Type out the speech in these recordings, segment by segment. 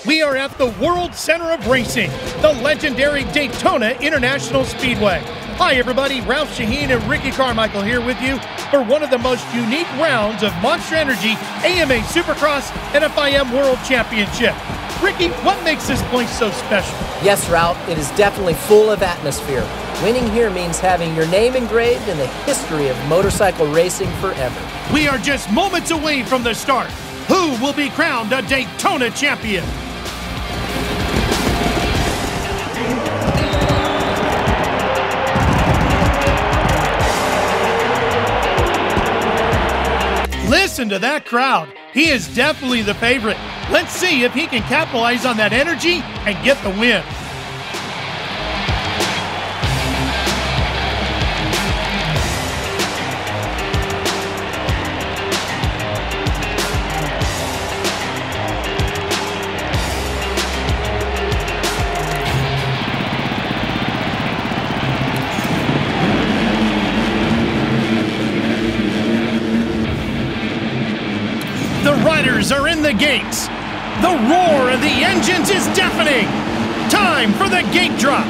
We are at the World Center of Racing, the legendary Daytona International Speedway. Hi everybody, Ralph Sheheen and Ricky Carmichael here with you for one of the most unique rounds of Monster Energy AMA Supercross and FIM World Championship. Ricky, what makes this place so special? Yes, Ralph, it is definitely full of atmosphere. Winning here means having your name engraved in the history of motorcycle racing forever. We are just moments away from the start. Who will be crowned a Daytona champion? Listen to that crowd. He is definitely the favorite. Let's see if he can capitalize on that energy and get the win. The riders are in the gates. The roar of the engines is deafening. Time for the gate drop.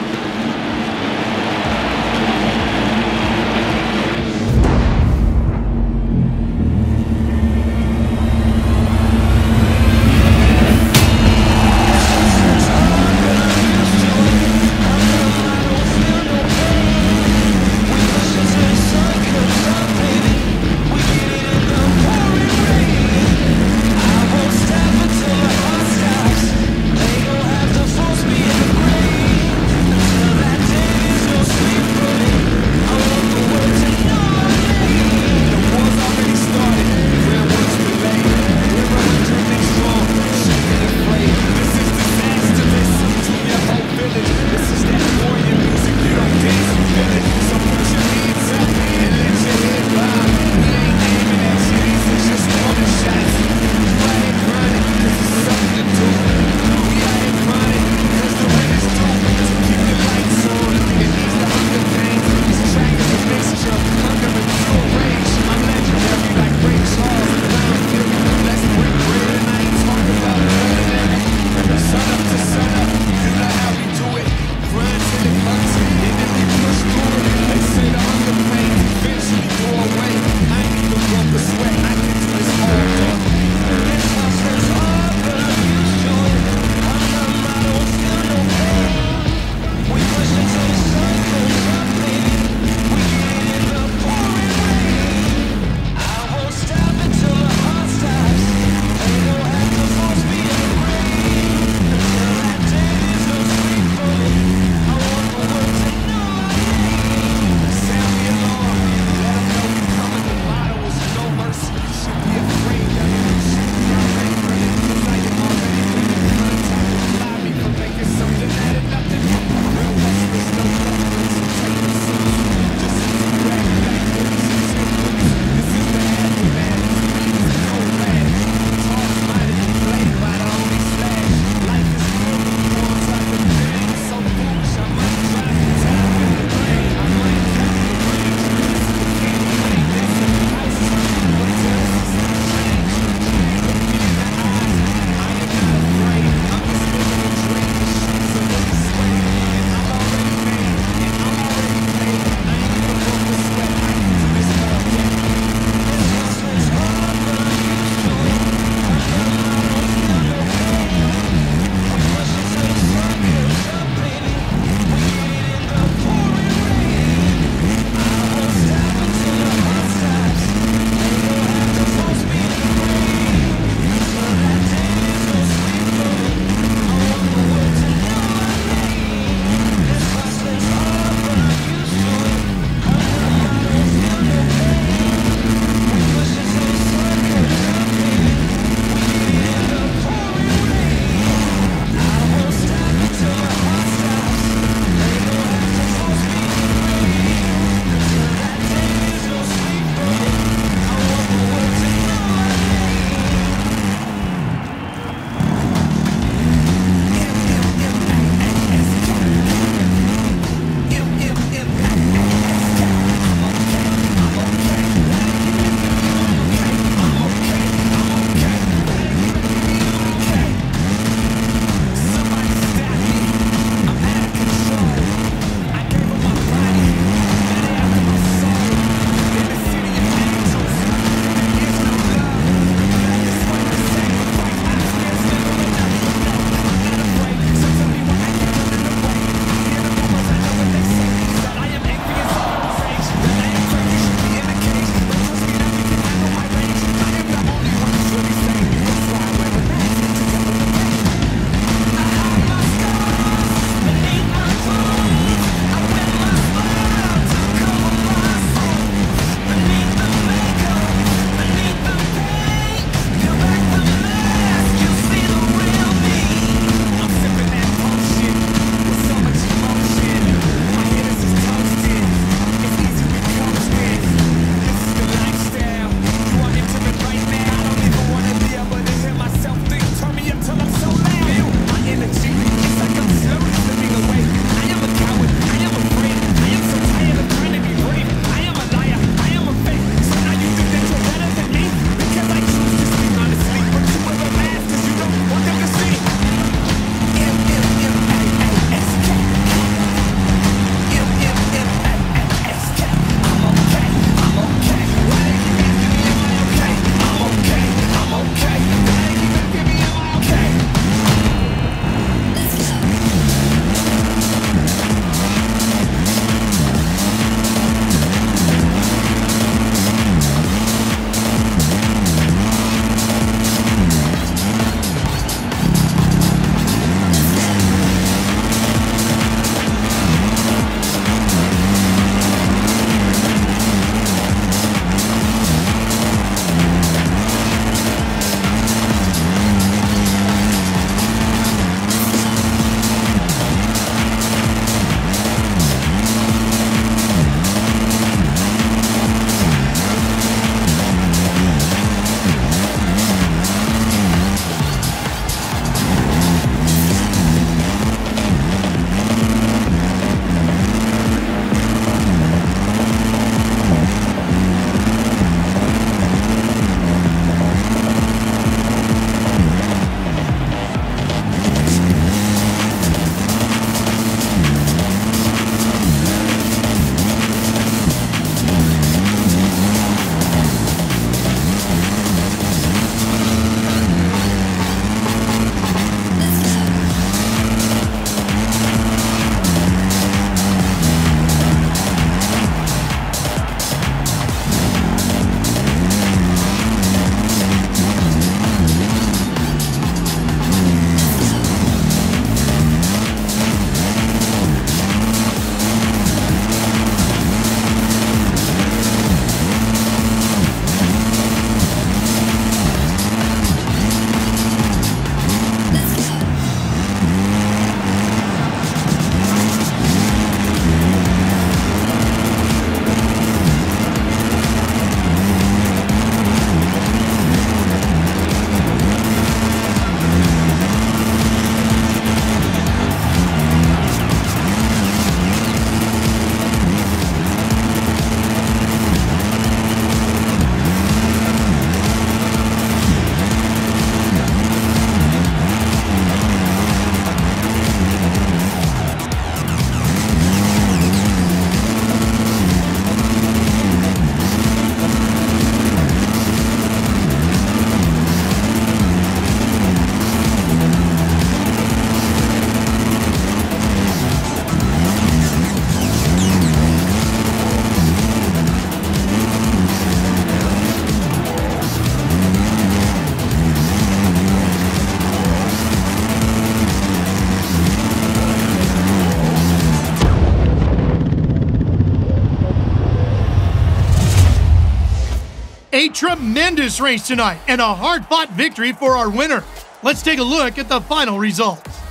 A tremendous race tonight and a hard-fought victory for our winner. Let's take a look at the final results.